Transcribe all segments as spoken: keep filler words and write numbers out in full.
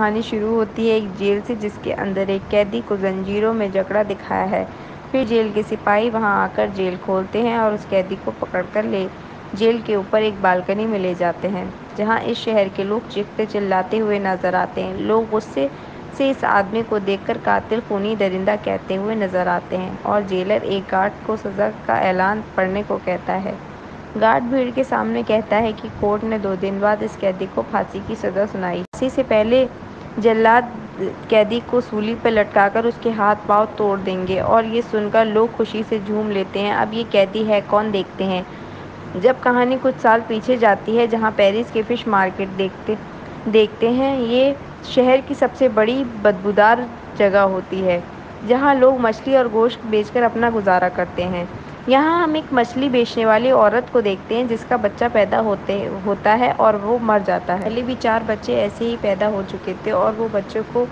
کہانی شروع ہوتی ہے ایک جیل سے، جس کے اندر ایک قیدی کو زنجیروں میں جکڑا دکھایا ہے۔ پھر جیل کے سپاہی وہاں آ کر جیل کھولتے ہیں اور اس قیدی کو پکڑ کر لے جیل کے اوپر ایک بالکنی میں لے جاتے ہیں، جہاں اس شہر کے لوگ چیختے چلاتے ہوئے نظر آتے ہیں۔ لوگ غصے سے اس آدمی کو دیکھ کر قاتل خونی درندہ کہتے ہوئے نظر آتے ہیں، اور جیلر ایک گارڈ کو سزا کا اعلان پڑھنے کو کہتا ہے۔ گارڈ بھیڑ کے سامنے کہتا ہے کہ کورٹ نے دو دن بعد اس قیدی کو پھانسی کی سزا سنائی۔ پھانسی سے پہلے جلاد قیدی کو سولی پر لٹکا کر اس کے ہاتھ پاؤں توڑ دیں گے، اور یہ سن کر لوگ خوشی سے جھوم لیتے ہیں۔ اب یہ قیدی ہے کون، دیکھتے ہیں۔ جب کہانی کچھ سال پیچھے جاتی ہے، جہاں پیرس کی فش مارکیٹ دیکھتے دیکھتے ہیں۔ یہ شہر کی سب سے بڑی بدبودار جگہ ہوتی ہے، جہاں لوگ مچھلی اور گوشت بیچ کر اپنا گزارا کرتے ہیں۔ یہاں ہم ایک مچھلی بیچنے والی عورت کو دیکھتے ہیں، جس کا بچہ پیدا ہوتے ہوتا ہے اور وہ مر جاتا ہے۔ پہلے بھی چار بچے ایسے ہی پیدا ہو چکے تھے، اور وہ بچوں کو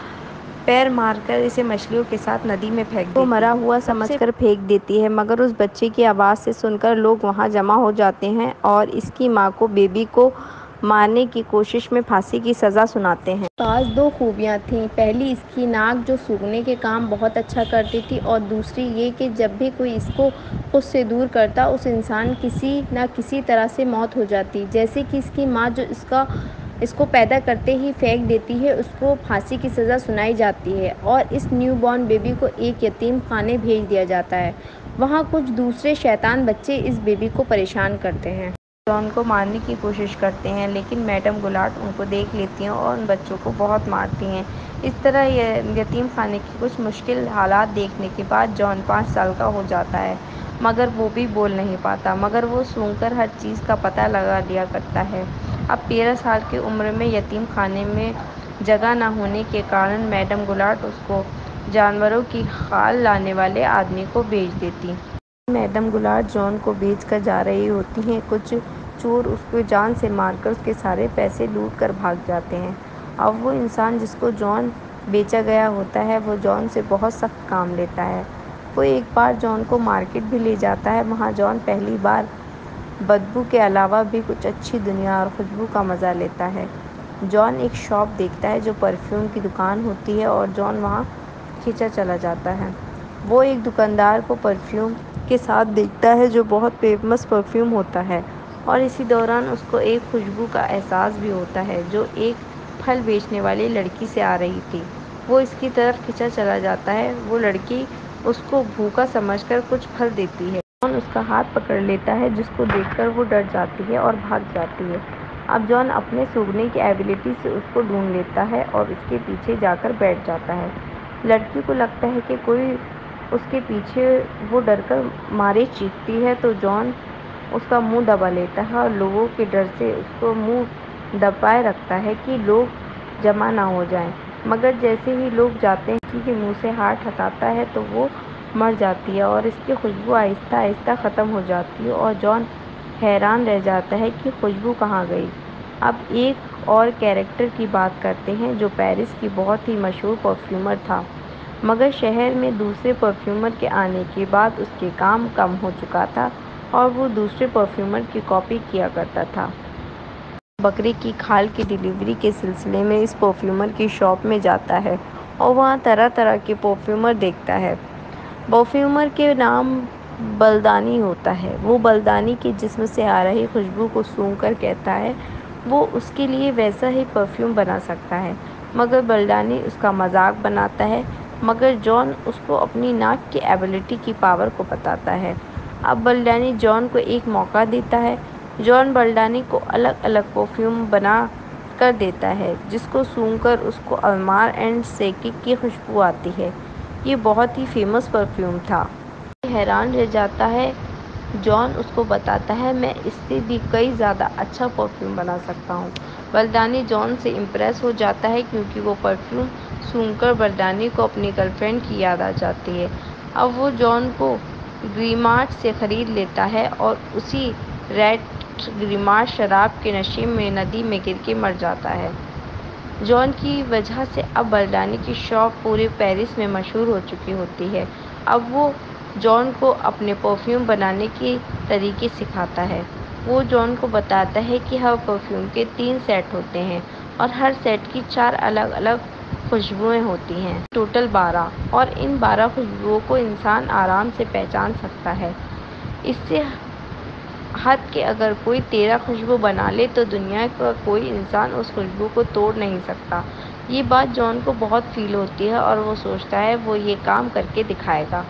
پیر مار کر اسے مچھلیوں کے ساتھ ندی میں پھینک دیتی ہے۔ وہ مرا ہوا سمجھ کر پھینک دیتی ہے، مگر اس بچے کی آواز سے سن کر لوگ وہاں جمع ہو جاتے ہیں اور اس کی ماں کو بیبی کو مارنے کی کوشش میں پھانسی کی سزا سناتے ہیں۔ اس کے پاس دو خوبیاں تھیں، پہلی اس کی ناک جو سونگھنے کے کام بہت اچھا کرتی تھی، اور دوسری یہ کہ جب بھی کوئی اس کو خود سے دور کرتا، اس انسان کی کسی نہ کسی طرح سے موت ہو جاتی۔ جیسے کہ اس کی ماں جو اس کا اس کو پیدا کرتے ہی پھینک دیتی ہے، اس کو پھانسی کی سزا سنائی جاتی ہے، اور اس نیو بورن بیبی کو ایک یتیم خانے بھیج دیا جاتا ہے۔ وہاں کچھ دوسرے شیطان بچے اس بیبی کو پریشان کرتے ہیں۔ جان کو مارنے کی کوشش کرتے ہیں، لیکن میڈم گولارڈ ان کو دیکھ لیتی ہیں اور ان بچوں کو بہت مارتی ہیں۔ اس طرح یتیم خانے کے کچھ مشکل حالات دیکھنے کے بعد جان پانچ سال کا ہو جاتا ہے، مگر وہ بھی بول نہیں پاتا، مگر وہ سونگھ کر ہر چیز کا پتہ لگا لیا کرتا ہے۔ اب تیرہ سال کی عمر میں یتیم خانے میں جگہ نہ ہونے کے کارن میڈم گولارڈ اس کو جانوروں کی کھال لانے والے آدمی کو بیچ دیتی ہیں۔ میڈم گولارڈ جان کو بیچ کر جا رہی ہوتی ہیں، کچھ چور اس کو جان سے مار کر اس کے سارے پیسے لوٹ کر بھاگ جاتے ہیں۔ اب وہ انسان جس کو جان بیچا گیا ہوتا ہے، وہ جان سے بہت سخت کام لیتا ہے۔ وہ ایک بار جان کو مارکیٹ بھی لے جاتا ہے۔ وہاں جان پہلی بار بدبو کے علاوہ بھی کچھ اچھی دنیا اور خوشبو کا مزہ لیتا ہے۔ جان ایک شاپ دیکھتا ہے جو پرفیوم کی دکان ہوتی ہے، اور جان وہاں کھنچا چلا جاتا ہے۔ وہ ایک دکاندار کو پرفیوم کے ساتھ دیکھتا ہے جو بہت فیمس پرفیوم ہوتا ہے، اور اسی دوران اس کو ایک خوشبو کا احساس بھی ہوتا ہے جو ایک پھل بیچنے والی لڑکی سے آ رہی تھی۔ وہ اس کی طرف کھنچا چلا جاتا ہے۔ وہ لڑکی اس کو بھوکا سمجھ کر کچھ پھل دیتی ہے۔ جان اس کا ہاتھ پکڑ لیتا ہے، جس کو دیکھ کر وہ ڈر جاتی ہے اور بھاگ جاتی ہے۔ اب جان اپنے سونگھنے کی ایبلٹی سے اس کو ڈھونڈ لیتا ہے اور اس کے پیچھے جا کر بیٹھ جاتا ہے۔ لڑکی کو لگتا ہے کہ کوئی اس کے پیچھے ہے، وہ ڈر کر مارے چیختی ہے تو جان اس کا منہ دبا لیتا ہے اور لوگوں کے ڈر سے اس کو منہ دبائے رکھتا ہے کہ لوگ جمع نہ ہو جائیں، مگر جیسے ہی لوگ جاتے ہیں لڑکی کے منہ سے ہاتھ ہٹاتا ہے تو وہ مر جاتی ہے، اور اس کی خوشبو آہستہ آہستہ ختم ہو جاتی ہے، اور جان حیران رہ جاتا ہے کہ خوشبو کہاں گئی۔ اب ایک اور کیریکٹر کی بات کرتے ہیں جو پیرس کی بہت ہی مشہور پرفیومر تھا، مگر شہر میں دوسرے پرفیومر کے آنے کے بعد اس کے کام کم ہو چکا تھا اور وہ دوسرے پرفیومر کی کاپی کیا کرتا تھا۔ وہ بکرے کی کھال کی ڈیلیوری کے سلسلے میں اس پرفیومر کی شاپ میں جاتا ہے اور وہاں طرح طرح کے پرفیومر دیکھتا ہے۔ پرفیومر کا نام بلدانی ہوتا ہے۔ وہ بلدانی کے جسم سے آ رہی خوشبو کو سونگھ کر کہتا ہے وہ اس کے لیے ویسا ہی پرفیوم بنا سکتا ہے، مگر بلدانی اس کا مذاق بناتا ہے۔ مگر جان اس کو اپنی ناک کی ایبلٹی کی پاور کو بتاتا ہے۔ اب بلدانی جان کو ایک موقع دیتا ہے۔ جان بلدانی کو الگ الگ پرفیوم بنا کر دیتا ہے، جس کو سونگھ کر اس کو المار اینڈ سیکک کی خوشبو آتی ہے۔ یہ بہت ہی فیمس پرفیوم تھا۔ یہ حیران رہ جاتا ہے۔ جان اس کو بتاتا ہے میں اس سے بھی کئی زیادہ اچھا پرفیوم بنا سکتا ہوں۔ بلدانی جان سے امپریس ہو جاتا ہے کیونکہ وہ پرفیوم سونگھ کر بلدانی کو اپنی گرل فرینڈ کی یاد آ جاتی ہے۔ اب وہ جان کو گریمارٹ سے خرید لیتا ہے اور اسی رات گریمارٹ شراب کے نشے میں ندی میں گر کے مر جاتا ہے۔ جان کی وجہ سے اب بلدانی کی شاپ پورے پیرس میں مشہور ہو چکی ہوتی ہے۔ اب وہ جان کو اپنے پرفیوم بنانے کے طریقے سکھاتا ہے۔ وہ جان کو بتاتا ہے کہ ہر پرفیوم کے تین سیٹ ہوتے ہیں، اور ہر سیٹ کی چار الگ الگ خوشبوئیں ہوتی ہیں، ٹوٹل بارہ، اور ان بارہ خوشبوؤں کو انسان آرام سے پہچان سکتا ہے۔ اس سے حد کہ اگر کوئی تیرہ خوشبو بنا لے تو دنیا کا کوئی انسان اس خوشبو کو توڑ نہیں سکتا۔ یہ بات جان کو بہت فیل ہوتی ہے اور وہ سوچتا ہے وہ یہ کام کر کے دکھائے گا۔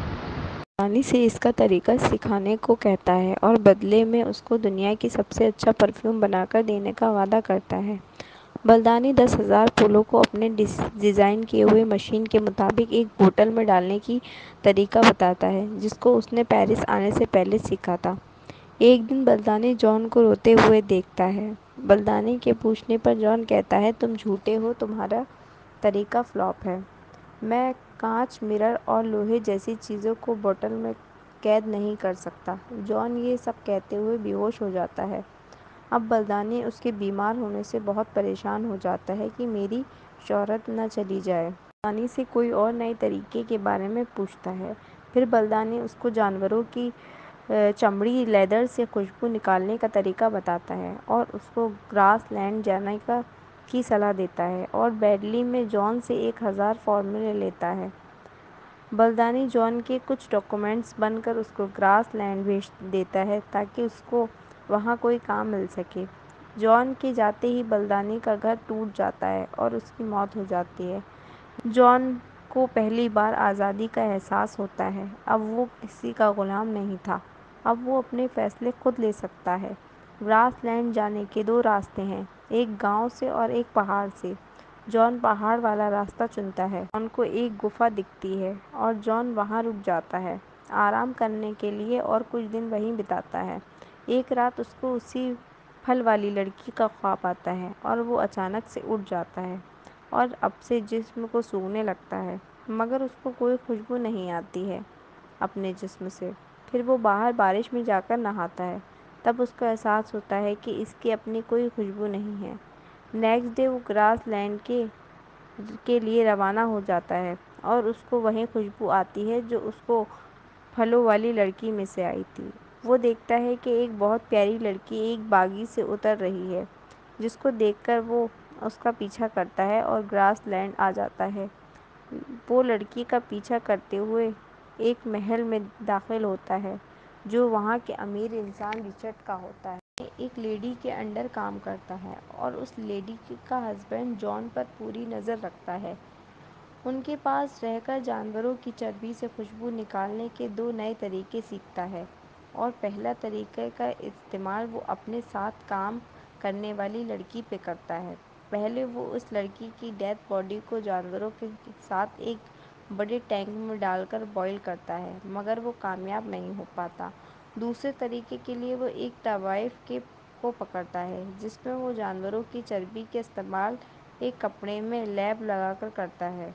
بلدانی سے اس کا طریقہ سکھانے کو کہتا ہے اور بدلے میں اس کو دنیا کی سب سے اچھا پرفیوم بنا کر دینے کا وعدہ کرتا ہے۔ بلدانی دس ہزار پھولوں کو اپنے ڈیزائن کیے ہوئے مشین کے مطابق ایک بوتل میں ڈالنے کی طریقہ بتاتا ہے، جس کو اس نے پیرس آنے سے پہلے سیکھا تھا۔ ایک دن بلدانی جان کو روتے ہوئے دیکھتا ہے۔ بلدانی کے پوچھنے پر جان کہتا ہے، تم جھوٹے ہو، تمہارا طریقہ فلاپ ہے۔ میں کانچ، مرر اور لوہے جیسی چیزوں کو بوتل میں قید نہیں کر سکتا۔ جان یہ سب کہتے ہوئے بے ہوش ہو جاتا ہے۔ اب بلدانی اس کے بیمار ہونے سے بہت پریشان ہو جاتا ہے کہ میری شہرت نہ چلی جائے۔ بلدانی سے کوئی اور نئے طریقے کے بارے میں پوچھتا ہے۔ پھر بلدانی اس کو جانوروں کی چمڑی، لیدر سے خوشبو نکالنے کا طریقہ بتاتا ہے اور اس کو گراس لینڈ جانے کی صلاح دیتا ہے اور بیڈلی میں جان سے ایک ہزار فارمولے لیتا ہے۔ بلدانی جان کے کچھ ڈاکیومنٹس بن کر اس کو گراس لینڈ بھیج دیتا ہے تاکہ اس کو وہاں کوئی کام مل سکے۔ جان کے جاتے ہی بلدانی کا گھر ٹوٹ جاتا ہے اور اس کی موت ہو جاتی ہے۔ جان کو پہلی بار آزادی کا احساس ہوتا ہے۔ اب وہ کسی کا غلام نہیں تھا، اب وہ اپنے فیصلے خود لے سکتا ہے۔ گراس لینڈ جانے کے دو راستے ہیں، ایک گاؤں سے اور ایک پہاڑ سے۔ جان پہاڑ والا راستہ چنتا ہے۔ جان کو ایک گفا دکھتی ہے اور جان وہاں رک جاتا ہے آرام کرنے کے لیے اور کچھ دن وہیں بتاتا ہے۔ ایک رات اس کو اسی پھل والی لڑکی کا خواب آتا ہے اور وہ اچانک سے اٹھ جاتا ہے اور اب سے جسم کو سونگھنے لگتا ہے، مگر اس کو کوئی خوشبو نہیں آتی ہے اپنے جسم سے۔ پھر وہ باہر بارش میں جا کر نہاتا ہے، تب اس کو احساس ہوتا ہے کہ اس کی اپنی کوئی خوشبو نہیں ہے۔ نیکسٹ ڈے وہ گراس لینڈ کے کے لیے روانہ ہو جاتا ہے اور اس کو وہی خوشبو آتی ہے جو اس کو پھلوں والی لڑکی میں سے آئی تھی۔ وہ دیکھتا ہے کہ ایک بہت پیاری لڑکی ایک باغی سے اتر رہی ہے، جس کو دیکھ کر وہ اس کا پیچھا کرتا ہے اور گراس لینڈ آ جاتا ہے۔ وہ لڑکی کا پیچھا کرتے ہوئے ایک محل میں داخل ہوتا ہے جو وہاں کے امیر انسان رچرڈ کا ہوتا ہے۔ وہ ایک لیڈی کے انڈر کام کرتا ہے اور اس لیڈی کا ہسبینڈ جان پر پوری نظر رکھتا ہے۔ ان کے پاس رہ کر جانوروں کی چربی سے خوشبو نکالنے کے دو نئے طریقے سیکھتا ہے، اور پہلا طریقے کا استعمال وہ اپنے ساتھ کام کرنے والی لڑکی پہ کرتا ہے۔ پہلے وہ اس لڑکی کی ڈیڈ باڈی کو جانوروں کے ساتھ ایک بڑے ٹینک میں ڈال کر بوائل کرتا ہے، مگر وہ کامیاب نہیں ہو پاتا۔ دوسرے طریقے کے لیے وہ ایک طوائف کو پکڑتا ہے جس میں وہ جانوروں کی چربی کا استعمال ایک کپڑے میں لیپ لگا کر کرتا ہے۔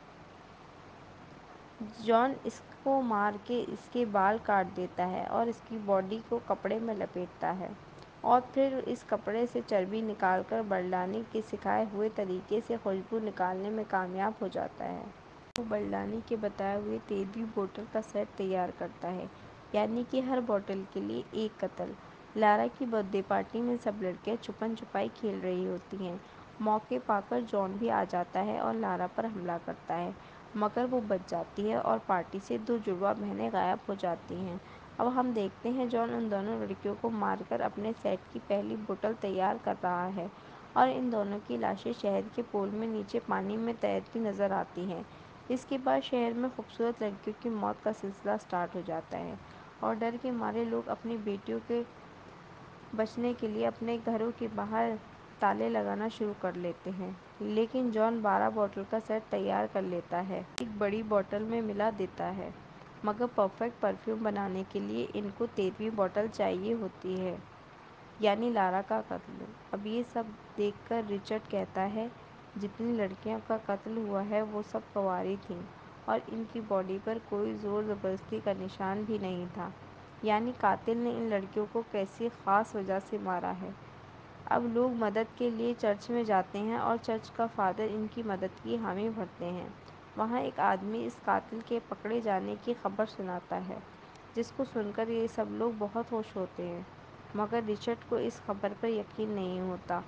جان اس کو مار کے اس کے بال کاٹ دیتا ہے اور اس کی باڈی کو کپڑے میں لپیٹتا ہے اور پھر اس کپڑے سے چربی نکال کر بلدانی کے سکھائے ہوئے طریقے سے خوشبو نکالنے میں کامیاب ہو جاتا ہے۔ وہ بلدانی کے بتائے ہوئے تیرہویں بوتل کا سیٹ تیار کرتا ہے، یعنی کہ ہر بوتل کے لیے ایک قتل۔ لارا کی برتھ ڈے پارٹی میں سب لڑکیاں چھپن چھپائی کھیل رہی ہوتی ہیں۔ موقع پا کر جان بھی آ جاتا ہے اور لارا پر حملہ کرتا ہے، مگر وہ بچ جاتی ہے اور پارٹی سے دو جڑواں بہنیں غائب ہو جاتی ہیں۔ اب ہم دیکھتے ہیں جان ان دونوں لڑکیوں کو مار کر اپنے سیٹ کی پہلی بوتل تیار کر رہا ہے اور ان دونوں کی لاشیں شہر کے پول میں نیچے پانی میں تیرتی نظر آتی ہیں۔ اس کے بعد شہر میں خوبصورت لڑکیوں کی موت کا سلسلہ سٹارٹ ہو جاتا ہے اور ڈر کے مارے لوگ اپنی بیٹیوں کے بچنے کے لیے اپنے گھروں کے باہر تالے لگانا شروع کر دیتے ہیں۔ لیکن جان بارہ بوتل کا سیٹ تیار کر لیتا ہے، ایک بڑی بوتل میں ملا دیتا ہے، مگر پرفیکٹ پرفیوم بنانے کے لیے ان کو تیرہویں بوتل چاہیے ہوتی ہے، یعنی لارا کا قتل۔ اب یہ سب دیکھ کر رچرڈ کہتا ہے، جتنی لڑکیوں کا قتل ہوا ہے وہ سب کنواری تھیں اور ان کی باڈی پر کوئی زور زبردستی کا نشان بھی نہیں تھا، یعنی قاتل نے ان لڑکیوں کو کسی خاص وجہ سے مارا ہے۔ اب لوگ مدد کے لیے چرچ میں جاتے ہیں اور چرچ کا فادر ان کی مدد کی حامی بھرتے ہیں۔ وہاں ایک آدمی اس قاتل کے پکڑے جانے کی خبر سناتا ہے، جس کو سن کر یہ سب لوگ بہت خوش ہوتے ہیں، مگر رچرڈ کو اس خبر پر یقین نہیں ہوتا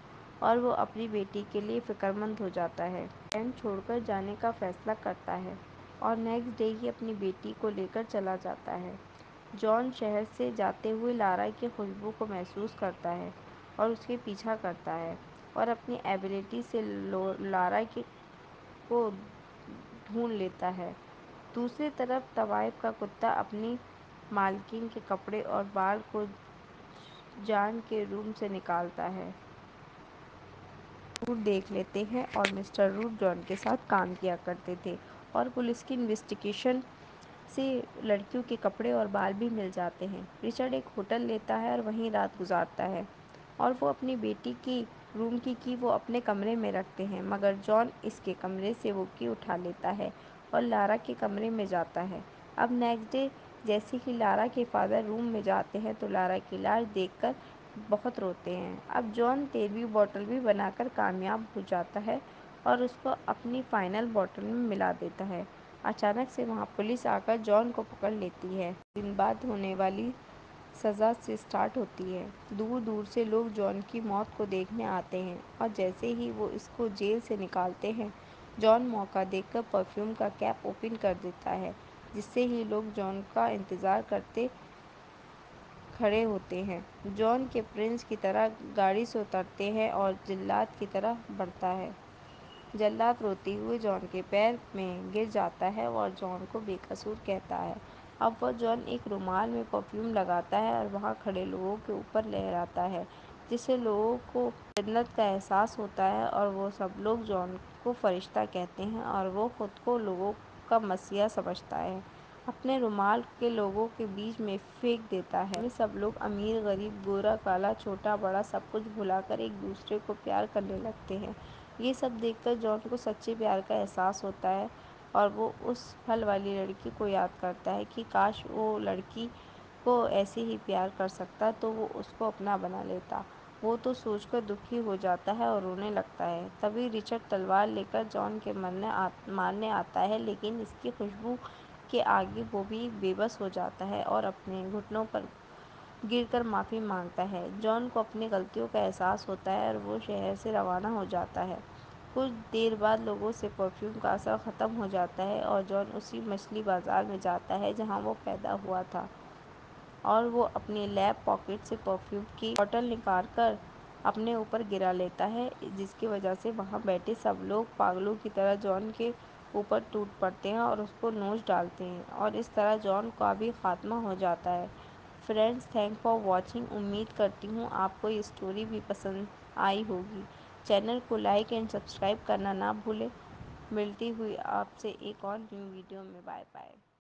اور وہ اپنی بیٹی کے لیے فکر مند ہو جاتا ہے۔ کینٹ چھوڑ کر جانے کا فیصلہ کرتا ہے اور نیکسٹ ڈے ہی اپنی بیٹی کو لے کر چلا جاتا ہے۔ جان شہر سے جاتے ہوئے لارا کی خوشبو کو محسوس کرتا ہے اور اس کے پیچھا کرتا ہے اور اپنی ایبیلٹی سے لارا کو ڈھونڈ لیتا ہے۔ دوسری طرف طوائف کا کتا اپنی مالکن کے کپڑے اور بال کو جان کے روم سے نکالتا ہے۔ روٹ دیکھ لیتے ہیں اور مسٹر روٹ جان کے ساتھ کام کیا کرتے تھے اور پولیس کی انویسٹیگیشن سے لڑکیوں کے کپڑے اور بال بھی مل جاتے ہیں۔ رچرڈ ایک ہوٹل لیتا ہے اور وہیں رات گزارتا ہے اور وہ اپنی بیٹی کی روم کی کی وہ اپنے کمرے میں رکھتے ہیں، مگر جان اس کے کمرے سے وہ کی اٹھا لیتا ہے اور لارا کے کمرے میں جاتا ہے۔ اب نیکسٹ ڈے جیسے ہی لارا کے فادر روم میں جاتے ہیں تو لارا کی لاش دیکھ کر بہت روتے ہیں۔ اب جان تیرہویں بوتل بھی بنا کر کامیاب ہو جاتا ہے اور اس کو اپنی فائنل بوتل میں ملا دیتا ہے۔ اچانک سے وہاں پولیس آ کر جان کو پکڑ لیتی ہے۔ دن بعد ہونے والی سزا سے سٹارٹ ہوتی ہے۔ دور دور سے لوگ جان کی موت کو دیکھنے آتے ہیں اور جیسے ہی وہ اس کو جیل سے نکالتے ہیں، جان موقع دیکھ کر پرفیوم کا کیپ اوپن کر دیتا ہے، جس سے ہی لوگ جان کا انتظار کرتے کھڑے ہوتے ہیں۔ جان کے پرنس کی طرح گاڑی سے اترتے ہیں اور جلاد کی طرف بڑھتا ہے۔ جلاد روتے ہوئے جان کے پیر میں گر جاتا ہے اور جان کو بے قصور کہتا ہے۔ اب وہ جان ایک رومال میں پرفیوم لگاتا ہے اور وہاں کھڑے لوگوں کے اوپر لہراتا ہے، جس سے لوگوں کو جنت کا احساس ہوتا ہے اور وہ سب لوگ جان کو فرشتہ کہتے ہیں اور وہ خود کو لوگوں کا مسیحا سمجھتا ہے۔ اپنے رومال کو لوگوں کے بیچ میں پھینک دیتا ہے۔ سب لوگ امیر غریب، گورا کالا، چھوٹا بڑا سب کچھ بھلا کر ایک دوسرے کو پیار کرنے لگتے ہیں۔ یہ سب دیکھ کر جان کو سچے پیار کا احساس ہوتا ہے اور وہ اس پھل والی لڑکی کو یاد کرتا ہے کہ کاش وہ لڑکی کو ایسے ہی پیار کر سکتا تو وہ اس کو اپنا بنا لیتا۔ وہ تو سوچ کر دکھی ہو جاتا ہے اور رونے لگتا ہے۔ تبھی رچرڈ تلوار لے کر جان کے مارنے آتا ہے، لیکن اس کی خوشبو کے آگے وہ بھی بے بس ہو جاتا ہے اور اپنے گھٹنوں پر گر کر معافی مانگتا ہے۔ جان کو اپنی غلطیوں کا احساس ہوتا ہے اور وہ شہر سے روانہ ہو جاتا ہے۔ کچھ دیر بعد لوگوں سے پرفیوم کا اثر ختم ہو جاتا ہے اور جان اسی مچھلی بازار میں جاتا ہے جہاں وہ پیدا ہوا تھا اور وہ اپنی لیب پاکٹ سے پرفیوم کی بوتل نکال کر اپنے اوپر گرا لیتا ہے، جس کی وجہ سے وہاں بیٹھے سب لوگ پاگلوں کی طرح جان کے اوپر ٹوٹ پڑتے ہیں اور اس کو نوچ ڈالتے ہیں اور اس طرح جان کا بھی خاتمہ ہو جاتا ہے۔ Friends, thank for watching. امید کرتی ہوں آپ کو یہ اسٹوری بھی پسند آئی ہوگی۔ چینل کو لائک اینڈ سبسکرائب کرنا نہ بھولیں۔ ملتی ہوئی آپ سے ایک اور نیو ویڈیو میں۔ Bye bye.